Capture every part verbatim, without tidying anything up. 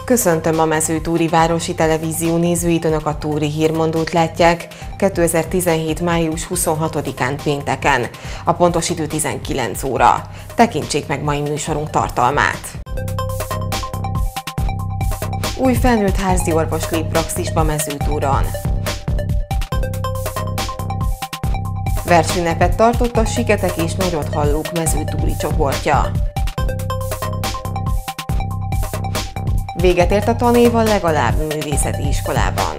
Köszöntöm a Mezőtúri Városi Televízió nézőit, Önök a Túri hírmondót látják kétezer-tizenhét. május huszonhatodikán pénteken. A pontos idő tizenkilenc óra. Tekintsék meg mai műsorunk tartalmát. Új felnőtt házi orvos lép praxisba Mezőtúron. Versünnepet tartott a Siketek és Nagyothallók mezőtúri csoportja. Véget ért a tanév a legalább művészeti iskolában.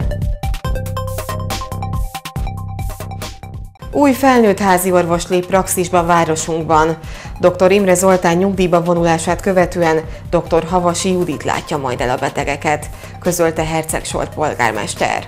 Új felnőtt házi orvos lép praxisba városunkban. doktor Imre Zoltán nyugdíjba vonulását követően doktor Havasi Judit látja majd el a betegeket, közölte Herceg Zsolt polgármester.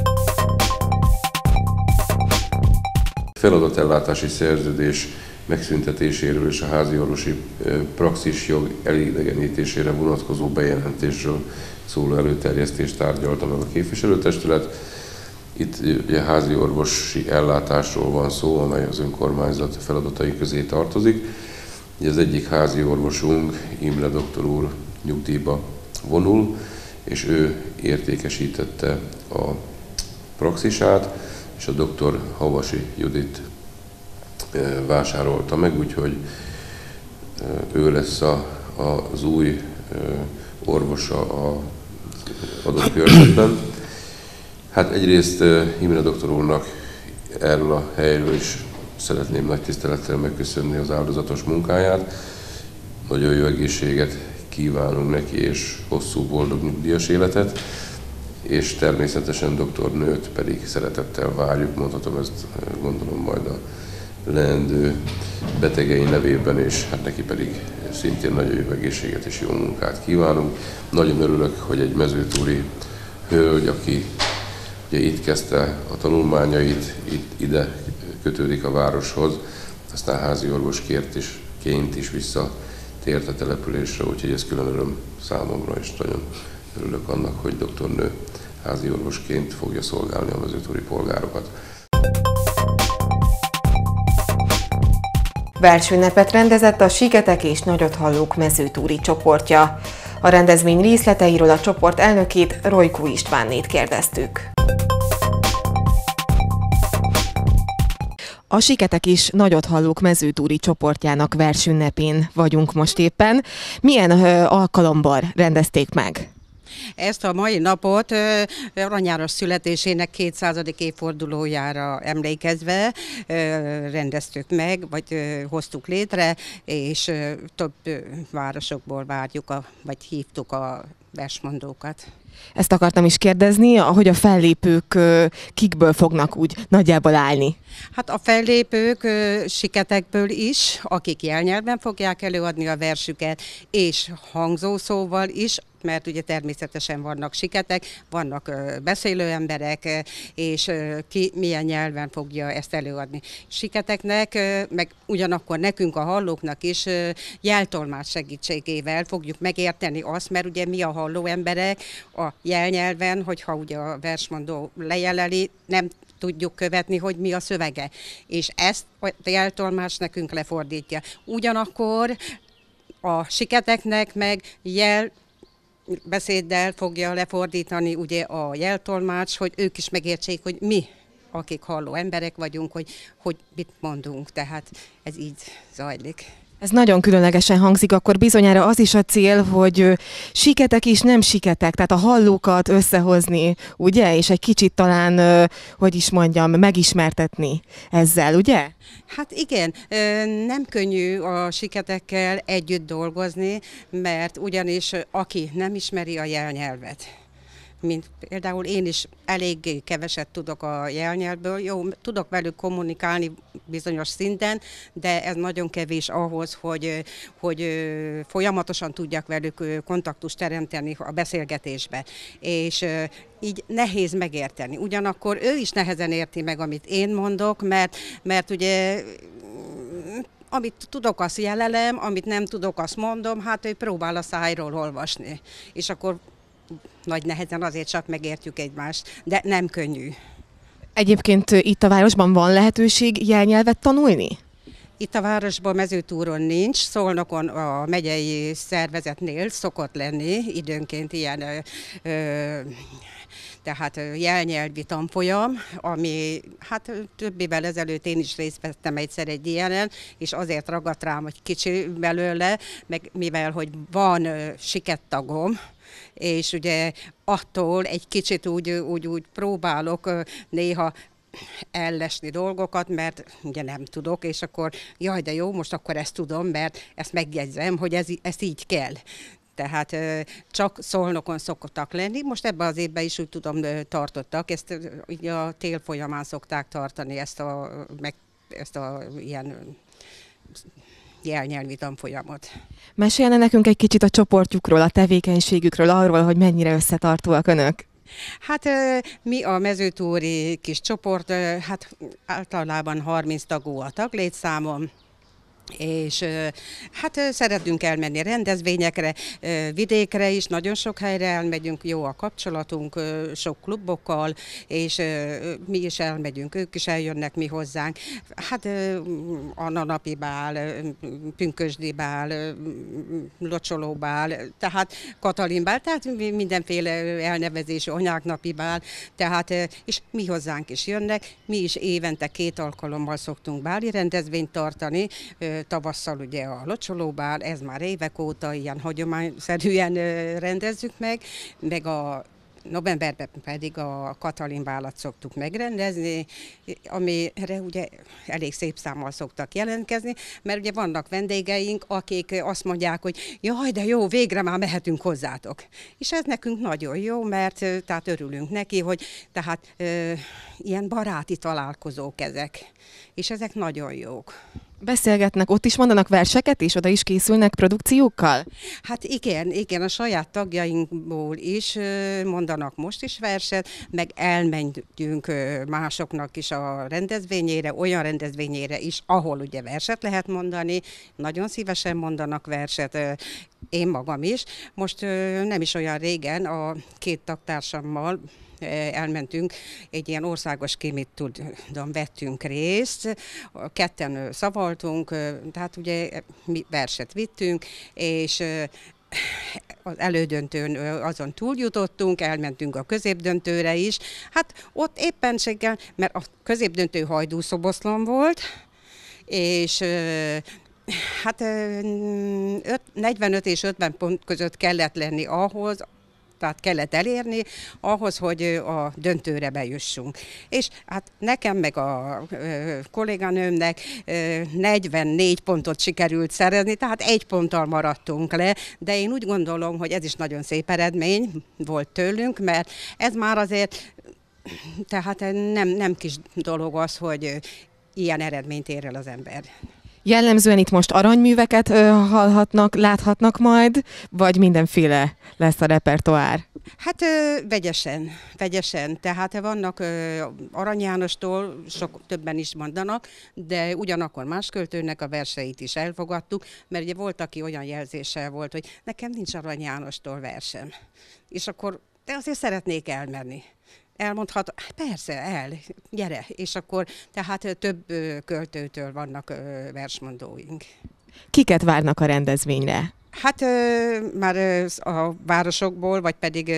Feladatellátási szerződés megszüntetéséről és a házi orvosi praxisjog elidegenítésére vonatkozó bejelentésről szóló előterjesztést tárgyalta meg a képviselőtestület. Itt ugye házi orvosi ellátásról van szó, amely az önkormányzat feladatai közé tartozik. Ugye az egyik házi orvosunk, Imre doktor úr nyugdíjba vonul, és ő értékesítette a praxisát, és a doktor Havasi Judit vásárolta meg, úgyhogy ő lesz a, a, az új orvosa az adott körzetben. Hát egyrészt Imre doktor úrnak erről a helyről is szeretném nagy tisztelettel megköszönni az áldozatos munkáját. Nagyon jó egészséget kívánunk neki, és hosszú, boldog nyugdíjas életet. És természetesen doktornőt pedig szeretettel várjuk, mondhatom ezt, gondolom majd a leendő betegei nevében, és hát neki pedig szintén nagyon jó egészséget és jó munkát kívánunk. Nagyon örülök, hogy egy mezőtúri hölgy, aki ugye itt kezdte a tanulmányait, itt ide kötődik a városhoz, aztán házi orvosként is, ként is visszatért a településre, úgyhogy ez külön öröm számomra, és nagyon örülök annak, hogy doktornő házi orvosként fogja szolgálni a mezőtúri polgárokat. Versünnepet rendezett a Siketek és Nagyothallók mezőtúri csoportja. A rendezvény részleteiről a csoport elnökét, Rojkó Istvánnét kérdeztük. A Siketek és Nagyothallók mezőtúri csoportjának versünnepén vagyunk most éppen. Milyen ö, alkalommal rendezték meg? Ezt a mai napot Arany János születésének kétszázadik évfordulójára emlékezve rendeztük meg, vagy hoztuk létre, és több városokból várjuk, a, vagy hívtuk a versmondókat. Ezt akartam is kérdezni, hogy a fellépők kikből fognak úgy nagyjából állni? Hát a fellépők Siketekből is, akik jelnyelven fogják előadni a versüket, és hangzószóval is, mert ugye természetesen vannak siketek, vannak beszélő emberek, és ki milyen nyelven fogja ezt előadni. Siketeknek, meg ugyanakkor nekünk a hallóknak is jeltolmács segítségével fogjuk megérteni azt, mert ugye mi a halló emberek a jelnyelven, hogyha ugye a versmondó lejeleli, nem tudjuk követni, hogy mi a szövege. És ezt a jeltolmács nekünk lefordítja. Ugyanakkor a siketeknek meg jel beszéddel fogja lefordítani ugye a jeltolmács, hogy ők is megértsék, hogy mi, akik halló emberek vagyunk, hogy, hogy mit mondunk. Tehát ez így zajlik. Ez nagyon különlegesen hangzik, akkor bizonyára az is a cél, hogy siketek és nem siketek, tehát a hallókat összehozni, ugye? És egy kicsit talán, hogy is mondjam, megismertetni ezzel, ugye? Hát igen, nem könnyű a siketekkel együtt dolgozni, mert ugyanis aki nem ismeri a jelnyelvet, mint például én is eléggé keveset tudok a jelnyelvből, jó, tudok velük kommunikálni bizonyos szinten, de ez nagyon kevés ahhoz, hogy, hogy folyamatosan tudjak velük kontaktust teremteni a beszélgetésbe. És így nehéz megérteni. Ugyanakkor ő is nehezen érti meg, amit én mondok, mert, mert ugye amit tudok, azt jelelem, amit nem tudok, azt mondom, hát ő próbál a szájról olvasni. És akkor nagy nehezen azért csak megértjük egymást, de nem könnyű. Egyébként itt a városban van lehetőség jelnyelvet tanulni? Itt a városban mezőtúron nincs, Szolnokon a megyei szervezetnél szokott lenni időnként ilyen ö, ö, tehát jelnyelvi tanfolyam, ami hát több évvel ezelőtt én is részt vettem egyszer egy ilyenen, és azért ragadt rám, hogy kicsi belőle, meg mivel, hogy van ö, sikettagom, és ugye attól egy kicsit úgy, úgy, úgy próbálok ö, néha ellesni dolgokat, mert ugye nem tudok, és akkor jaj, de jó, most akkor ezt tudom, mert ezt megjegyzem, hogy ez, ez így kell. Tehát csak Szolnokon szoktak lenni. Most ebben az évben is úgy tudom tartottak, ezt így a tél folyamán szokták tartani ezt a, meg, ezt a ilyen jelnyelvi tanfolyamot. Mesélne nekünk egy kicsit a csoportjukról, a tevékenységükről, arról, hogy mennyire összetartóak önök? Hát mi a mezőtúri kis csoport, hát általában harminc tagú a taglétszámom, és hát szeretünk elmenni rendezvényekre, vidékre is, nagyon sok helyre elmegyünk, jó a kapcsolatunk sok klubokkal, és mi is elmegyünk, ők is eljönnek mi hozzánk. Hát Anna napi bál, pünkösdi bál, locsoló bál, tehát Katalin bál, tehát mindenféle elnevezésű anyák napi bál, tehát és mi hozzánk is jönnek, mi is évente két alkalommal szoktunk báli rendezvényt tartani, tavasszal ugye a locsolóbál, ez már évek óta ilyen hagyományszerűen rendezzük meg, meg a novemberben pedig a Katalin bálat szoktuk megrendezni, amire ugye elég szép számmal szoktak jelentkezni, mert ugye vannak vendégeink, akik azt mondják, hogy jaj, de jó, végre már mehetünk hozzátok. És ez nekünk nagyon jó, mert tehát örülünk neki, hogy tehát e, ilyen baráti találkozók ezek, és ezek nagyon jók. Beszélgetnek, ott is mondanak verseket, és oda is készülnek produkciókkal? Hát igen, igen, a saját tagjainkból is mondanak most is verset, meg elmentünk másoknak is a rendezvényére, olyan rendezvényére is, ahol ugye verset lehet mondani, nagyon szívesen mondanak verset, én magam is. Most nem is olyan régen a két tagtársammal elmentünk, egy ilyen országos kémit tudom, vettünk részt, ketten szavaltunk, tehát ugye mi verset vittünk, és az elődöntőn azon túljutottunk, elmentünk a középdöntőre is. Hát ott éppenséggel, mert a középdöntő Hajdú-Szoboszlón volt, és hát negyvenöt és ötven pont között kellett lenni ahhoz, tehát kellett elérni ahhoz, hogy a döntőre bejussunk. És hát nekem meg a ö, kolléganőmnek ö, negyvennégy pontot sikerült szerezni, tehát egy ponttal maradtunk le, de én úgy gondolom, hogy ez is nagyon szép eredmény volt tőlünk, mert ez már azért, tehát nem, nem kis dolog az, hogy ilyen eredményt ér el az ember. Jellemzően itt most aranyműveket ö, hallhatnak, láthatnak majd, vagy mindenféle lesz a repertoár? Hát ö, vegyesen, vegyesen. Tehát vannak ö, Arany Jánostól, sok többen is mondanak, de ugyanakkor más költőnek a verseit is elfogadtuk, mert ugye volt, aki olyan jelzéssel volt, hogy nekem nincs Arany Jánostól versem. És akkor, de azért szeretnék elmenni. Elmondhat, persze, el, gyere, és akkor tehát több költőtől vannak versmondóink. Kiket várnak a rendezvényre? Hát már a városokból, vagy pedig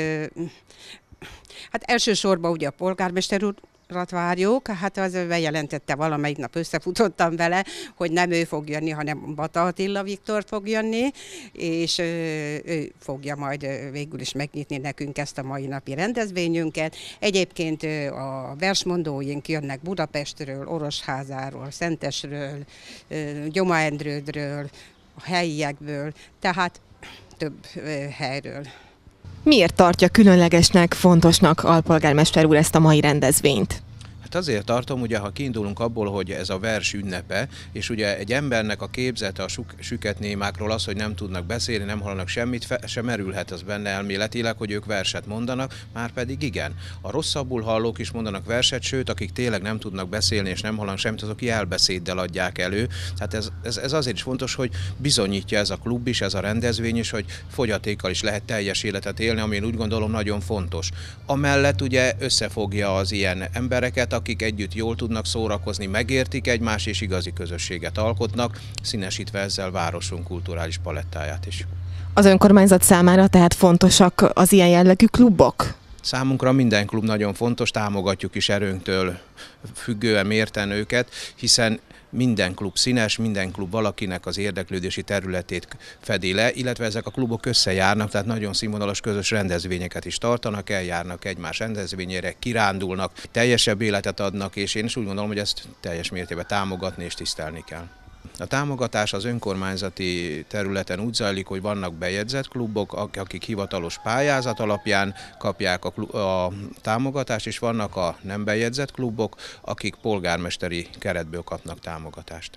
hát elsősorban ugye a polgármester úr várjuk, hát az bejelentette, valamelyik nap összefutottam vele, hogy nem ő fog jönni, hanem Bata Attila Viktor fog jönni, és ő fogja majd végül is megnyitni nekünk ezt a mai napi rendezvényünket. Egyébként a versmondóink jönnek Budapestről, Orosházáról, Szentesről, Gyomaendrődről, a helyiekből, tehát több helyről. Miért tartja különlegesnek, fontosnak alpolgármester úr ezt a mai rendezvényt? Hát azért tartom, ugye, ha kiindulunk abból, hogy ez a vers ünnepe, és ugye egy embernek a képzete a süketnémákról az, hogy nem tudnak beszélni, nem hallanak semmit, sem merülhet az benne elméletileg, hogy ők verset mondanak, már pedig igen. A rosszabbul hallók is mondanak verset, sőt, akik tényleg nem tudnak beszélni és nem hallanak semmit, azok jelbeszéddel adják elő. Tehát ez, ez, ez azért is fontos, hogy bizonyítja ez a klub is, ez a rendezvény is, hogy fogyatékkal is lehet teljes életet élni, ami én úgy gondolom nagyon fontos. Amellett ugye összefogja az ilyen embereket, akik együtt jól tudnak szórakozni, megértik egymást és igazi közösséget alkotnak, színesítve ezzel városunk kulturális palettáját is. Az önkormányzat számára tehát fontosak az ilyen jellegű klubok? Számunkra minden klub nagyon fontos, támogatjuk is erőnktől függően mérten őket, hiszen minden klub színes, minden klub valakinek az érdeklődési területét fedi le, illetve ezek a klubok összejárnak, tehát nagyon színvonalas közös rendezvényeket is tartanak, eljárnak egymás rendezvényére, kirándulnak, teljesebb életet adnak, és én is úgy gondolom, hogy ezt teljes mértékben támogatni és tisztelni kell. A támogatás az önkormányzati területen úgy zajlik, hogy vannak bejegyzett klubok, akik hivatalos pályázat alapján kapják a, klub, a támogatást, és vannak a nem bejegyzett klubok, akik polgármesteri keretből kapnak támogatást.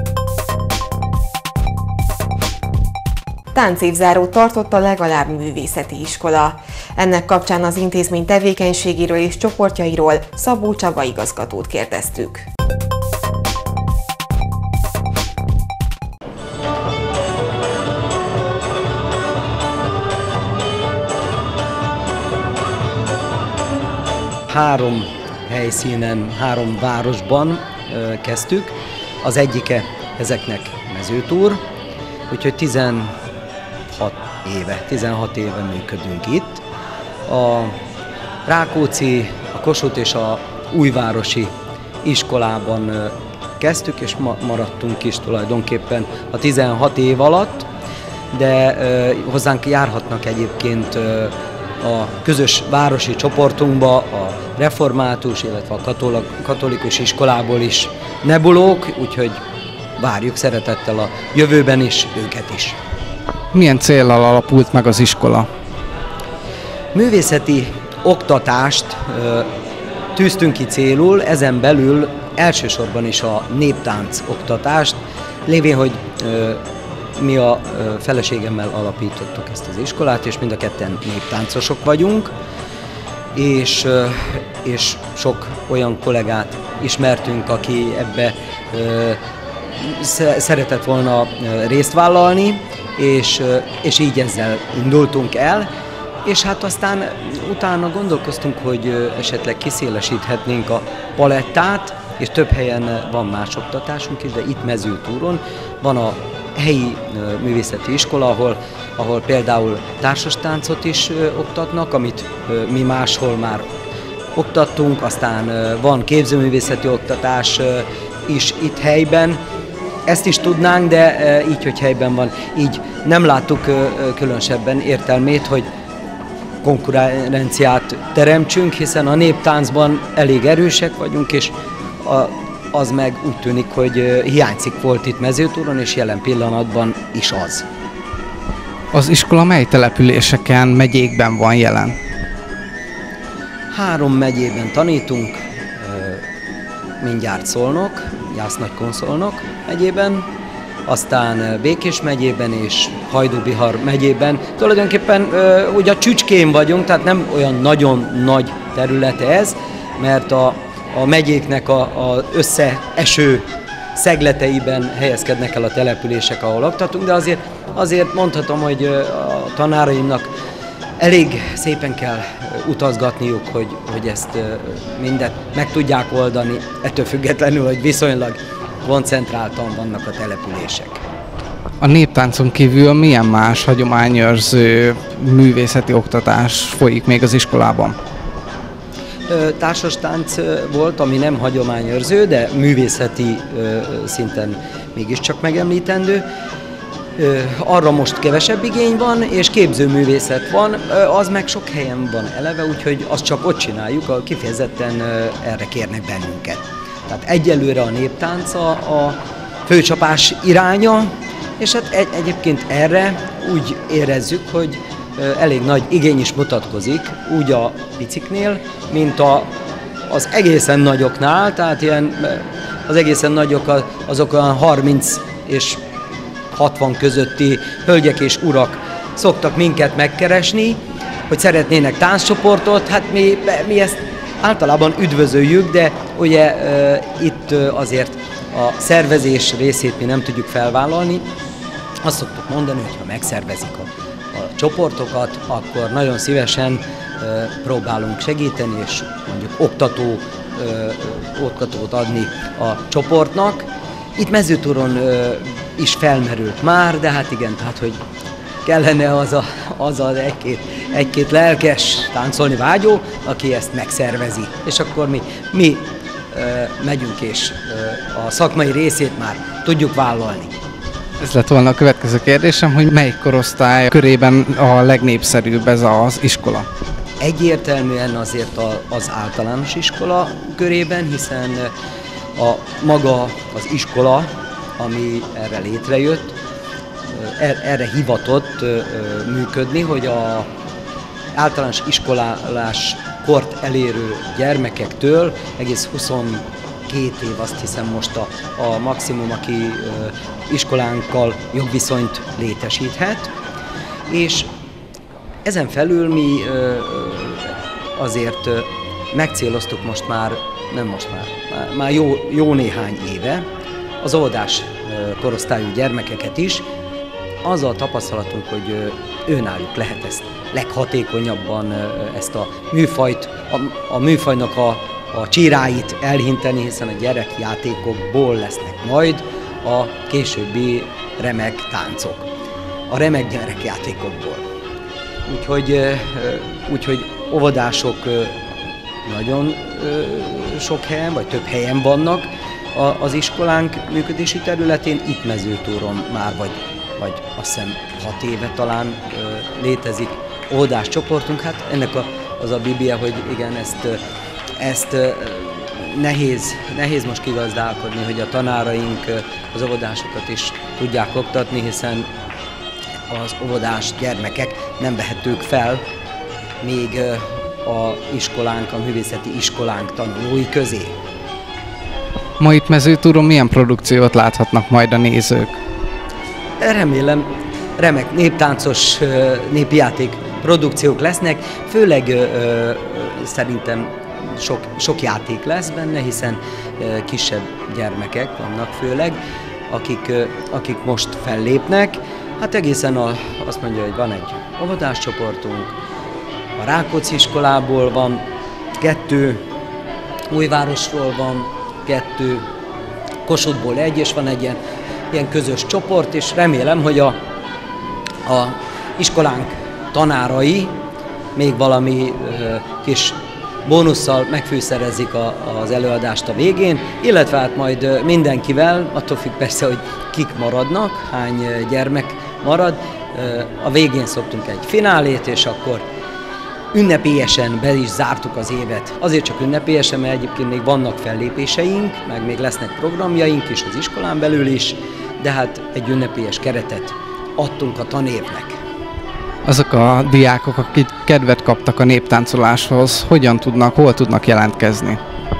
Táncévzárót tartott a Legalább művészeti iskola. Ennek kapcsán az intézmény tevékenységéről és csoportjairól Szabó Csaba igazgatót kérdeztük. Három helyszínen, három városban kezdtük. Az egyike ezeknek Mezőtúr, úgyhogy tizenhat éve, tizenhat éve működünk itt. A Rákóczi, a Kossuth és a Újvárosi iskolában kezdtük, és ma maradtunk is tulajdonképpen a tizenhat év alatt, de hozzánk járhatnak egyébként a közös városi csoportunkba a református, illetve a katolikus iskolából is nebulók, úgyhogy várjuk szeretettel a jövőben is őket is. Milyen céllal alapult meg az iskola? Művészeti oktatást ö, tűztünk ki célul, ezen belül elsősorban is a néptánc oktatást, lévén, hogy ö, mi a feleségemmel alapítottuk ezt az iskolát, és mind a ketten néptáncosok vagyunk, és, és sok olyan kollégát ismertünk, aki ebbe szeretett volna részt vállalni, és, és így ezzel indultunk el, és hát aztán utána gondolkoztunk, hogy esetleg kiszélesíthetnénk a palettát, és több helyen van más oktatásunk is, de itt Mezőtúron van a helyi művészeti iskola, ahol, ahol például társastáncot is oktatnak, amit mi máshol már oktattunk, aztán van képzőművészeti oktatás is itt helyben. Ezt is tudnánk, de így, hogy helyben van, így nem láttuk különösebben értelmét, hogy konkurenciát teremtsünk, hiszen a néptáncban elég erősek vagyunk, és a az meg úgy tűnik, hogy hiányzik volt itt Mezőtúron, és jelen pillanatban is az. Az iskola mely településeken, megyékben van jelen? Három megyében tanítunk, mindjárt Szolnok, Jász-Nagykun-Szolnok megyében, aztán Békés megyében és Hajdú-Bihar megyében. Tulajdonképpen ugye a csücskén vagyunk, tehát nem olyan nagyon nagy területe ez, mert a a megyéknek az összeeső szegleteiben helyezkednek el a települések, ahol oktatunk, de azért, azért mondhatom, hogy a tanáraimnak elég szépen kell utazgatniuk, hogy, hogy ezt mindet meg tudják oldani, ettől függetlenül, hogy viszonylag koncentráltan vannak a települések. A néptáncon kívül milyen más hagyományőrző művészeti oktatás folyik még az iskolában? Társastánc volt, ami nem hagyományőrző, de művészeti szinten mégiscsak megemlítendő. Arra most kevesebb igény van, és képzőművészet van, az meg sok helyen van eleve, úgyhogy azt csak ott csináljuk, kifejezetten erre kérnek bennünket. Tehát egyelőre a néptánc a, a főcsapás iránya, és hát egy, egyébként erre úgy érezzük, hogy elég nagy igény is mutatkozik, úgy a piciknél, mint a, az egészen nagyoknál, tehát ilyen, az egészen nagyok azok olyan harminc és hatvan közötti hölgyek és urak szoktak minket megkeresni, hogy szeretnének tánccsoportot, hát mi, mi ezt általában üdvözöljük, de ugye e, itt azért a szervezés részét mi nem tudjuk felvállalni. Azt szoktuk mondani, hogy ha megszervezik a a csoportokat, akkor nagyon szívesen próbálunk segíteni, és mondjuk oktató oktatót adni a csoportnak. Itt Mezőtúron is felmerült már, de hát igen, tehát hogy kellene az a, az az egy-két, egy-két lelkes táncolni vágyó, aki ezt megszervezi. És akkor mi, mi megyünk, és a szakmai részét már tudjuk vállalni. Ez lett volna a következő kérdésem, hogy melyik korosztály körében a legnépszerűbb ez az iskola? Egyértelműen azért az általános iskola körében, hiszen a maga az iskola, ami erre létrejött, erre hivatott működni, hogy a általános iskolás kort elérő gyermekektől egész huszonkét év, azt hiszem most a, a maximum, aki iskolánkkal jogviszonyt létesíthet, és ezen felül mi azért megcéloztuk most már, nem most már, már, már jó, jó néhány éve az óvodás korosztályú gyermekeket is. Az a tapasztalatunk, hogy önállók lehet ezt leghatékonyabban ezt a műfajt, a, a műfajnak a, a csíráit elhinteni, hiszen a gyerekjátékokból lesznek majd a későbbi remek táncok, a remek gyerekjátékokból. Úgyhogy, úgyhogy óvodások nagyon sok helyen, vagy több helyen vannak az iskolánk működési területén, itt Mezőtúron már vagy, vagy azt hiszem hat éve talán létezik óvodás csoportunk. Hát ennek a, az a biblia, hogy igen, ezt, ezt nehéz, nehéz most kigazdálkodni, hogy a tanáraink az óvodásokat is tudják oktatni, hiszen az óvodás gyermekek nem vehetők fel még a iskolánk, a művészeti iskolánk tanulói közé. Ma itt Mezőtúron milyen produkciót láthatnak majd a nézők? Remélem remek néptáncos, népjáték produkciók lesznek, főleg ö, szerintem sok, sok játék lesz benne, hiszen ö, kisebb gyermekek vannak főleg, akik, ö, akik most fellépnek. Hát egészen a, azt mondja, hogy van egy óvodás csoportunk, a Rákóczi iskolából van kettő, Újvárosról van kettő, Kossuthból egy, és van egy ilyen, ilyen közös csoport, és remélem, hogy a, a iskolánk tanárai még valami ö, kis bónusszal megfűszerezik a, az előadást a végén, illetve hát majd mindenkivel, attól függ persze, hogy kik maradnak, hány gyermek marad, a végén szoktunk egy finálét, és akkor ünnepélyesen be is zártuk az évet. Azért csak ünnepélyesen, mert egyébként még vannak fellépéseink, meg még lesznek programjaink is az iskolán belül is, de hát egy ünnepélyes keretet adtunk a tanévnek. Azok a diákok, akik kedvet kaptak a néptáncoláshoz, hogyan tudnak, hol tudnak jelentkezni?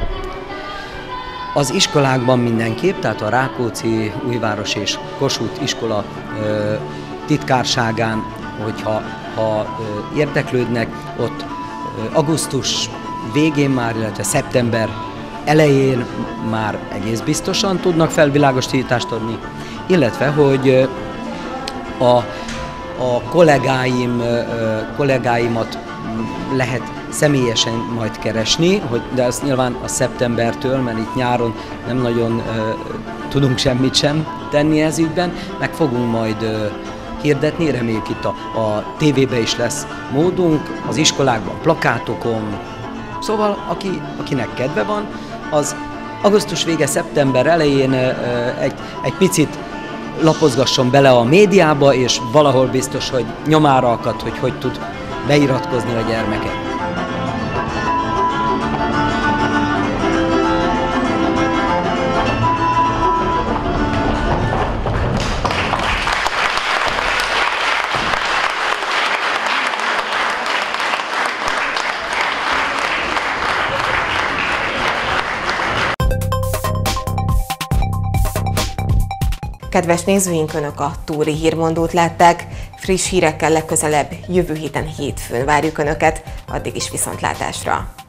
Az iskolákban mindenképp, tehát a Rákóczi, Újváros és Kossuth iskola ö, titkárságán, hogyha ha, ö, érdeklődnek, ott ö, augusztus végén már, illetve szeptember elején már egész biztosan tudnak felvilágosítást adni, illetve hogy ö, a A kollégáim, kollégáimat lehet személyesen majd keresni, hogy, de az nyilván a szeptembertől, mert itt nyáron nem nagyon uh, tudunk semmit sem tenni ez ügyben, meg fogunk majd uh, hirdetni, reméljük itt a, a tévében is lesz módunk, az iskolákban, plakátokon, szóval aki, akinek kedve van, az augusztus vége, szeptember elején uh, egy, egy picit lapozgasson bele a médiába, és valahol biztos, hogy nyomára akad, hogy hogy tud beiratkozni a gyermeket. Kedves nézőink, Önök a Túri Hírmondót látták. Friss hírekkel legközelebb jövő héten hétfőn várjuk Önöket, addig is viszontlátásra!